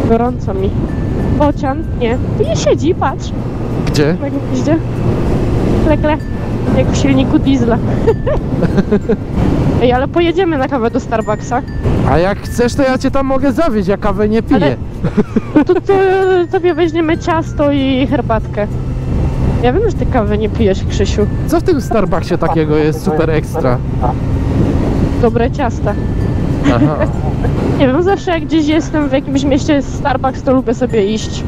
Gorąco mi. Bocian? Nie. Tu nie siedzi, patrz. Gdzie? Jak jeździe. Kle. Jak w silniku diesla. Ej, ale pojedziemy na kawę do Starbucksa. A jak chcesz, to ja cię tam mogę zawieźć, ja kawę nie piję. Ale- No to sobie weźmiemy ciasto i herbatkę. Ja wiem, że ty kawy nie pijesz, Krzysiu. Co w tym Starbucksie takiego jest super ekstra? Dobre ciasta. Aha. Nie wiem, zawsze jak gdzieś jestem w jakimś mieście jest Starbucks, to lubię sobie iść.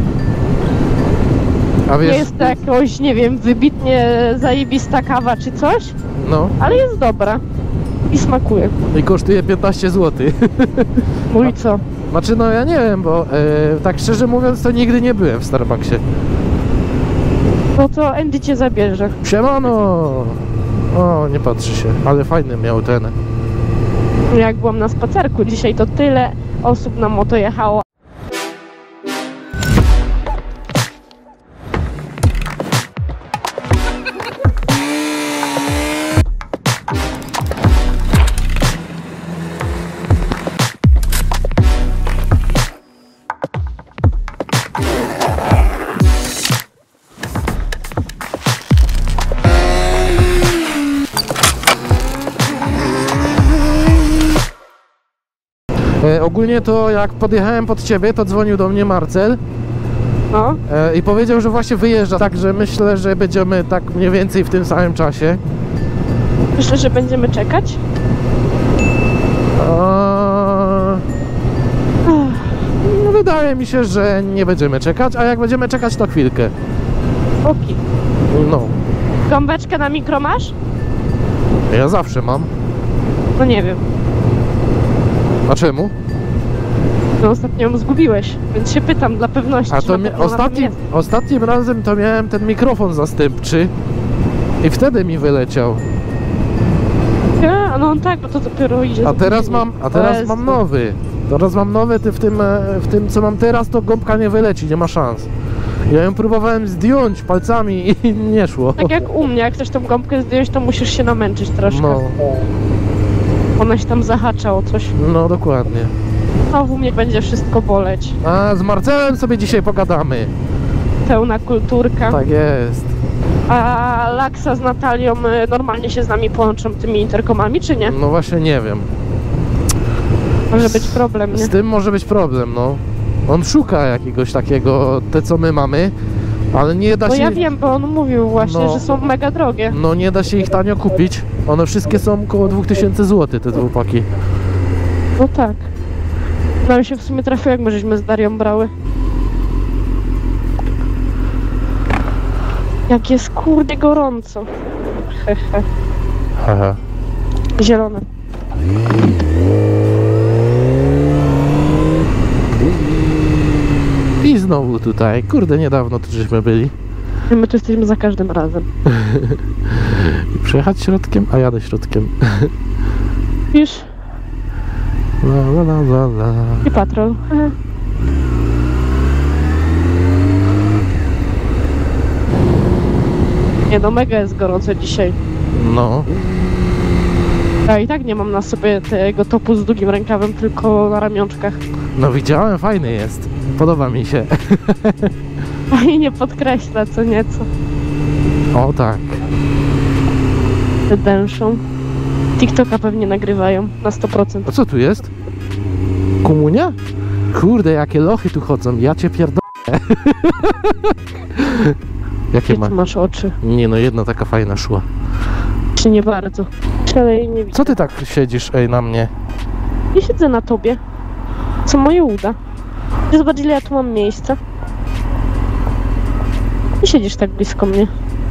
A Nie wiesz, jest to jakoś, nie wiem, wybitnie zajebista kawa czy coś, no ale jest dobra. I smakuje. i kosztuje 15 zł. Mój co? Znaczy, no ja nie wiem, bo tak szczerze mówiąc, to nigdy nie byłem w Starbucksie. No to Andy cię zabierze. Siemano! O, nie patrzy się, ale fajny miał ten. Jak byłam na spacerku dzisiaj, to tyle osób na moto jechało. Ogólnie to jak podjechałem pod ciebie, to dzwonił do mnie Marcel No, i powiedział, że właśnie wyjeżdża, także myślę, że będziemy tak mniej więcej w tym samym czasie. myślę, że będziemy czekać. No, wydaje mi się, że nie będziemy czekać, a jak będziemy czekać, to chwilkę. Oki. No, Gąbeczkę na mikro masz? ja zawsze mam. No nie wiem. A czemu? No ostatnio ją zgubiłeś, więc się pytam dla pewności. A czy to na pewno na tym jest. ostatnim razem to miałem ten mikrofon zastępczy i wtedy mi wyleciał. A, no tak, bo to dopiero idzie. A z teraz opóźnieniem. mam, a teraz Jezu. mam nowy. Teraz mam nowy, w tym co mam teraz, to gąbka nie wyleci, nie ma szans. Ja ją próbowałem zdjąć palcami i nie szło. Tak jak u mnie, jak chcesz tą gąbkę zdjąć, to musisz się namęczyć troszkę. No, Ona się tam zahacza o coś. no dokładnie. A u mnie będzie wszystko boleć. A z Marcelem sobie dzisiaj pogadamy. Pełna kulturka. Tak jest. A Laksa z Natalią normalnie się z nami połączą tymi interkomami, czy nie? No właśnie nie wiem. Może być problem, nie? Z tym może być problem, no. On szuka jakiegoś takiego, te co my mamy, ale nie da No się... ja wiem, bo on mówił właśnie, No. że są mega drogie. No nie da się ich tanio kupić. One wszystkie są około 2000 zł, te dwupaki. No tak. Nam się w sumie trafiło, jak my żeśmy z Darią brały. Jak jest kurde gorąco. Hehe. Haha. Zielone. I znowu tutaj. Kurde, niedawno tu żeśmy byli. I my tu jesteśmy za każdym razem. I przejechać środkiem, a jadę środkiem. Wiesz? La la la la la. I patrol. Nie no, mega jest gorąco dzisiaj. No. Ja i tak nie mam na sobie tego topu z długim rękawem, tylko na ramionczkach. No widziałem, fajny jest. Podoba mi się. A i nie podkreśla co nieco. O tak. Te dęszą. TikToka pewnie nagrywają na 100%. A co tu jest? Komunia? Kurde, jakie lochy tu chodzą. Ja cię pierdolę. Jakie Gdzie ma? ty masz oczy? Nie no, jedna taka fajna szła. Czy nie bardzo? Ale jej nie widzę. Co ty tak siedzisz, ej, na mnie? Nie siedzę na tobie. Co moje uda. Zobacz, ile ja tu mam miejsca. Nie siedzisz tak blisko mnie.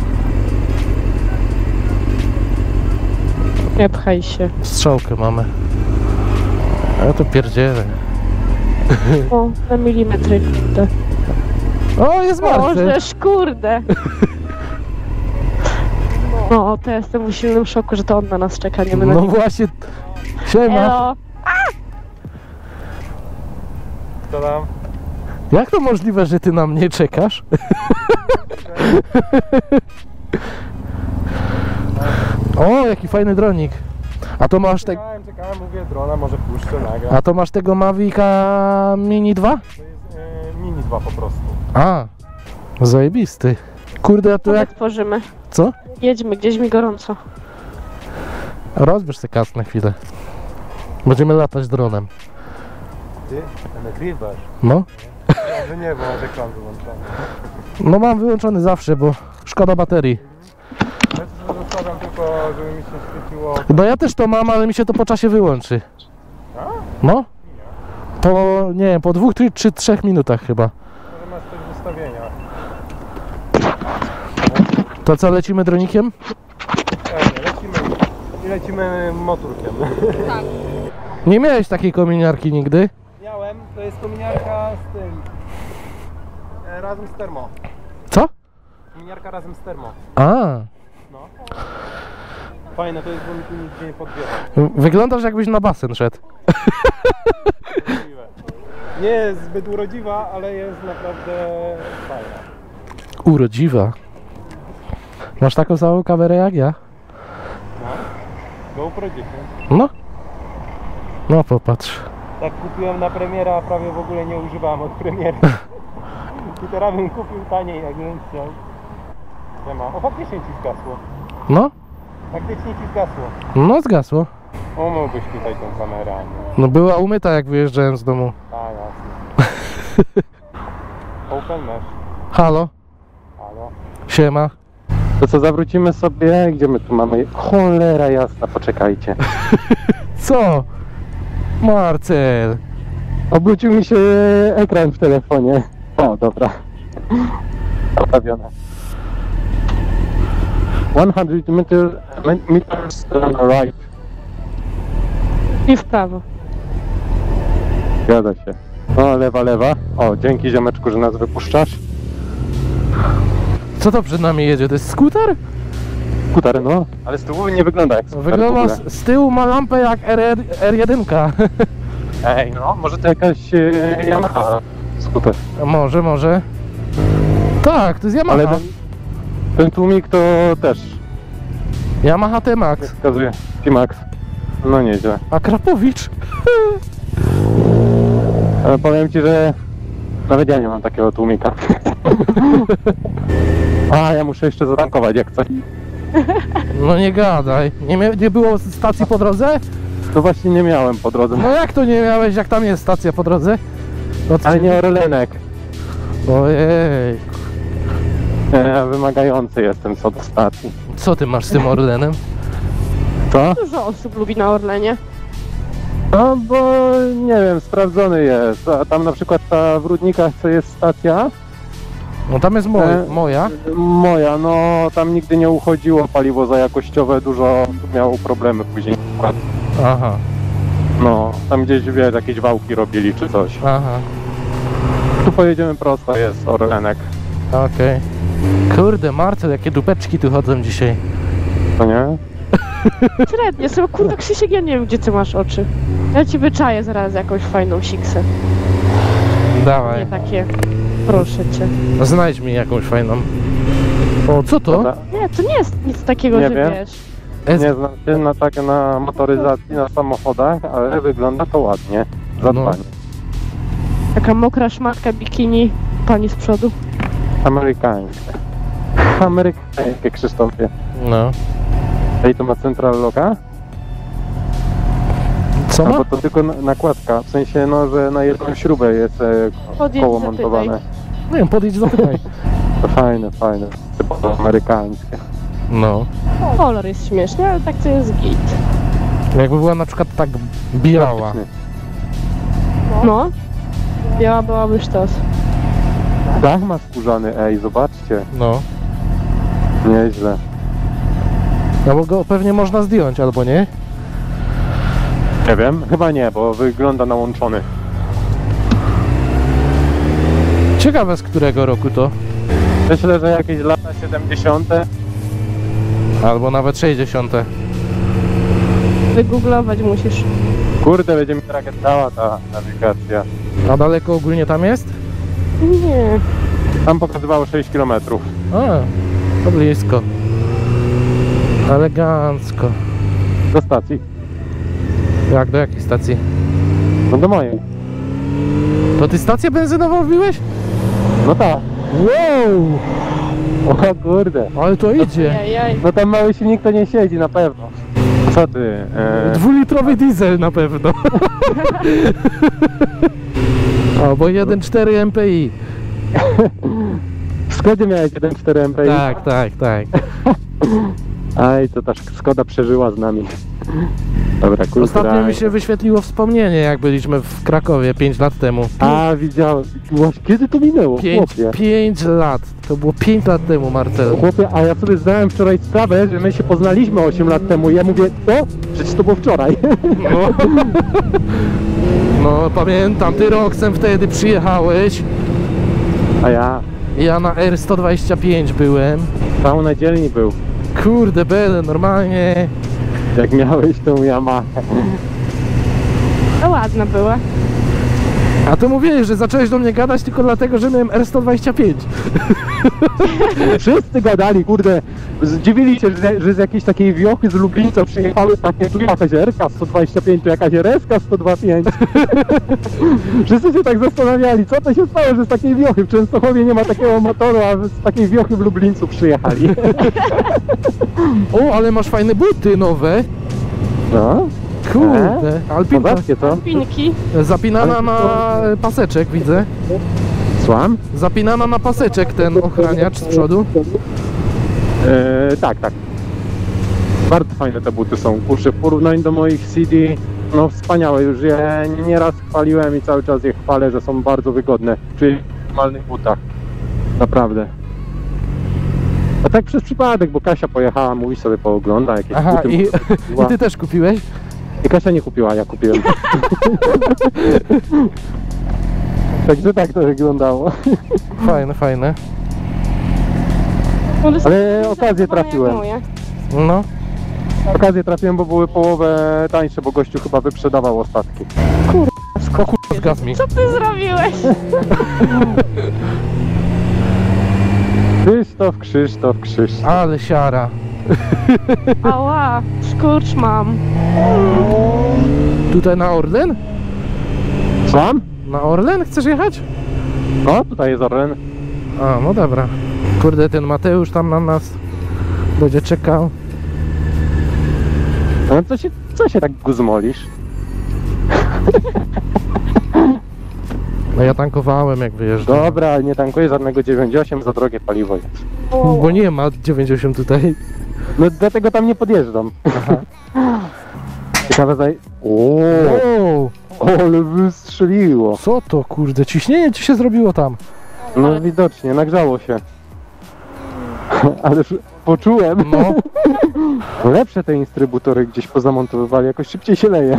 Nie pchaj się. Strzałkę mamy. A ja to pierdzielę. O, na milimetry, kurde. O, jest Marcel. Bożeż, kurde. No, to ja jestem w silnym szoku, że to on na nas czeka, nie my na No niego. właśnie. Siema. Elo. Co tam? Jak to możliwe, że ty na mnie czekasz? O, jaki fajny dronik. A to masz Czekałem, mówię drona, może puszczę, nagram. A to masz tego Mavica Mini 2? To jest zmarzła po prostu. A, zajebisty. Kurde, a to Jak jak... tworzymy. Co? Jedźmy, gdzieś mi gorąco. Rozbierz sobie kas na chwilę. Będziemy latać dronem. Ty nagrywasz? No. Że nie, bo masz ekran wyłączony. No mam wyłączony zawsze, bo szkoda baterii. Ja to zostawiam tylko, żeby mi się świeciło. No ja też to mam, ale mi się to po czasie wyłączy. A? No? Po, nie wiem, po 2 czy 3 minutach chyba. Może masz coś w ustawieniach. To co, lecimy dronikiem? Lecimy motorkiem. Nie miałeś takiej kominiarki nigdy? Miałem, to jest kominiarka z tym. Razem z termo. Co? Kominiarka razem z termo. A, No. Fajne to jest, bo mi tu nigdzie nie podbiera. wyglądasz jakbyś na basen szedł. Nie jest zbyt urodziwa, ale jest naprawdę fajna. Urodziwa. Masz taką samą kamerę jak ja? No. GoPro 10. No. No popatrz. Tak kupiłem na premiera, a prawie w ogóle nie używałem od premiery. I teraz bym kupił taniej, jak bym chciał. Nie ma. O, faktycznie ci zgasło. No? Faktycznie ci zgasło. No zgasło. O, mógłbyś tutaj tą kamerę, a nie. No była umyta jak wyjeżdżałem z domu. A, jasne. Open mesh. Halo? Halo. Siema. To co, zawrócimy sobie? Gdzie my tu mamy? Cholera jasna, poczekajcie. Co? Marcel. Obrócił mi się ekran w telefonie. O, dobra. Postawione. 100 meters right. I w prawo. Zgadza się. O, lewa, lewa. O, dzięki ziomeczku, że nas wypuszczasz. Co to przed nami jedzie? To jest skuter? Skuter, no. Ale z tyłu nie wygląda jak skuter w Wygląda ogóle. z tyłu ma lampę jak R1. Ej, no, może to jakaś Yamaha skuter. Może. Tak, to jest Yamaha. Ale ten tłumik to też Yamaha T-Max. wskazuje. T-Max. No nieźle. A Krapowicz? Ale powiem ci, że nawet ja nie mam takiego tłumika. A, ja muszę jeszcze zatankować jak coś. No nie gadaj. Nie było stacji po drodze? To właśnie nie miałem po drodze. No jak to nie miałeś, jak tam jest stacja po drodze? No to Ale nie Orlenek. Ojej. Ja wymagający jestem co do stacji. Co ty masz z tym Orlenem? Co? Dużo osób lubi na Orlenie. No bo nie wiem, sprawdzony jest. A tam na przykład ta w Rudnikach co jest stacja No tam jest moja. moja, no tam nigdy nie uchodziło paliwo za jakościowe, dużo miało problemy później. Aha. No, tam gdzieś wiesz, jakieś wałki robili czy coś. Aha. Tu pojedziemy prosto, jest Orlenek, Okej. Kurde, Marcel, jakie dupeczki tu chodzą dzisiaj. to nie? Średnie, sobie kurde Krzysiek, ja nie wiem gdzie ty masz oczy. Ja ci wyczaję zaraz jakąś fajną siksę. Nie Dawaj. takie. Proszę cię. Znajdź mi jakąś fajną. O, co to? Dobra. Nie, to nie jest nic takiego, Nie że wiem. wiesz. Nie znam się na, tak, na motoryzacji, na samochodach, ale wygląda to ładnie. Zadbanie. Taka mokra szmatka bikini, pani z przodu. Amerykańskie. Amerykańskie, Krzysztofie. No. Ej, to ma central locka? Co No ma? bo to tylko nakładka, w sensie no, że na jedną śrubę jest Podjedź, koło zapytaj. montowane. Nie wiem, podejdź zapytaj. To fajne, fajne. Typowo amerykańskie. No. Kolor jest śmieszny, ale tak to jest git. Jakby była na przykład tak biała. Praktycznie. No. Biała byłaby sztos. Dach ma skórzany, ej, zobaczcie. No. Nieźle. No bo go pewnie można zdjąć, albo nie? Nie wiem, chyba nie, bo wygląda na łączony. Ciekawe z którego roku to. Myślę, że jakieś lata 70. Albo nawet 60. Wygooglować musisz. Kurde, będzie mi tragetała ta nawigacja. A daleko ogólnie tam jest? Nie. Tam pokazywało 6 km. A, to blisko. Elegancko. Do stacji. Jak, do jakiej stacji? No do mojej. To ty stację benzynową wbiłeś? No tak. Wow! O kurde. Ale to idzie. Ojej. No tam mały silnik to nie siedzi na pewno. Co ty? Dwulitrowy diesel na pewno. Albo 1.4 MPI. W Skodzie miałeś 1.4 MPI. Tak, tak, tak. Aj, to ta Skoda przeżyła z nami. Dobra, kultura. Ostatnio mi się wyświetliło wspomnienie, jak byliśmy w Krakowie 5 lat temu. A, widziałem. Właśnie, kiedy to minęło, 5 lat. To było 5 lat temu, Marcel. Chłopie, a ja sobie zdałem wczoraj sprawę, że my się poznaliśmy 8 lat temu i ja mówię, co? Przecież to było wczoraj. No, no pamiętam, ty Roxem wtedy przyjechałeś. A ja Ja na R125 byłem. całą na dzielni był, Kurde bele, normalnie. jak miałeś tą Yamaha. To ładne były. A to mówiłeś, że zacząłeś do mnie gadać tylko dlatego, że miałem R125. Wszyscy gadali, kurde, zdziwili się, że z jakiejś takiej wiochy z Lublińca przyjechały takie, tu jakaś RK 125, tu jakaś RS 125. Wszyscy się tak zastanawiali, co to się stało, że z takiej wiochy w Częstochowie nie ma takiego motoru, a z takiej wiochy w Lublińcu przyjechali. O, ale masz fajne buty nowe. No, Kurde, alpinka. zobaczcie co? Pinki. Zapinana na paseczek, widzę. Słucham? Zapinana na paseczek ten ochraniacz z przodu. Tak, tak. Bardzo fajne te buty są. Kurczę, w porównaniu do moich CD, no wspaniałe. Już je nieraz chwaliłem i cały czas je chwalę, że są bardzo wygodne. Czyli w normalnych butach. Naprawdę. A tak przez przypadek, bo Kasia pojechała, mówi sobie poogląda jakieś Aha, buty. i ty też kupiłeś? I Kasia nie kupiła, ja kupiłem. Także tak to wyglądało. Fajne, fajne. Ale okazję trafiłem. No. Okazję trafiłem, bo były połowę tańsze, bo gościu chyba wyprzedawał ostatki. O kurwa, zgasł mi. Co ty zrobiłeś? Krzysztof. Ale siara. Ała, skurcz mam. Tutaj na Orlen? Słucham? Na Orlen chcesz jechać? No, tutaj jest Orlen. A, no dobra. Kurde, ten Mateusz tam na nas będzie czekał. No co się tak guzmolisz? No ja tankowałem jak wyjeżdżam. Dobra, ale nie tankuję żadnego 98, za drogie paliwo jest. Bo nie ma 90 tutaj. No dlatego tam nie podjeżdżam. Aha. Ciekawe Wow, ale wystrzeliło. co to kurde, ciśnienie ci się zrobiło tam. No widocznie, nagrzało się. Ale poczułem. No. Lepsze te instrybutory gdzieś pozamontowywali, jakoś szybciej się leje.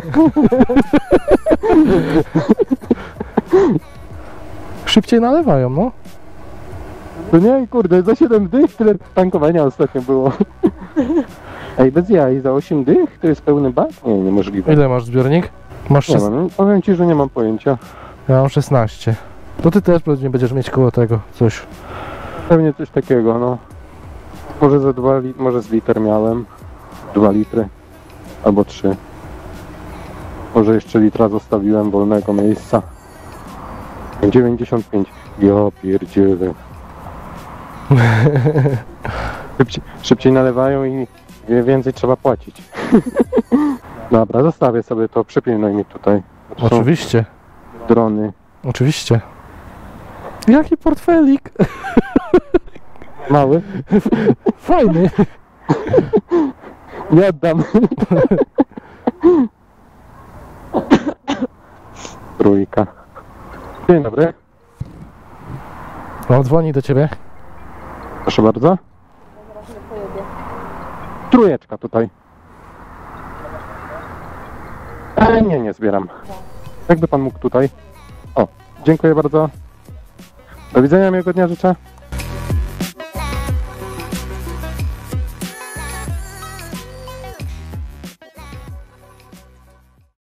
Szybciej nalewają, no. To nie, kurde, za 7 dych tyle tankowania ostatnio było. Ej, bez jaj, za 8 dych to jest pełny bak? Nie, niemożliwe. Ile masz zbiornik? Masz Nie mam, powiem ci, że nie mam pojęcia. Ja mam 16. To ty też pewnie będziesz mieć koło tego coś. Pewnie coś takiego, no. Może za 2 litry, może z liter miałem. 2 litry. Albo 3. Może jeszcze litra zostawiłem wolnego miejsca. 95. Ja pierdzielę. Szybciej nalewają i więcej trzeba płacić. Dobra, zostawię sobie to, przypilnuj mi tutaj. To są Oczywiście, drony. oczywiście. Jaki portfelik? Mały? Fajny. Nie oddam. Trójka. Dzień dobry. No, dzwoni do ciebie. Proszę bardzo. Trójeczka tutaj. Nie zbieram. Jakby pan mógł tutaj. O, dziękuję bardzo. Do widzenia, miłego dnia życzę.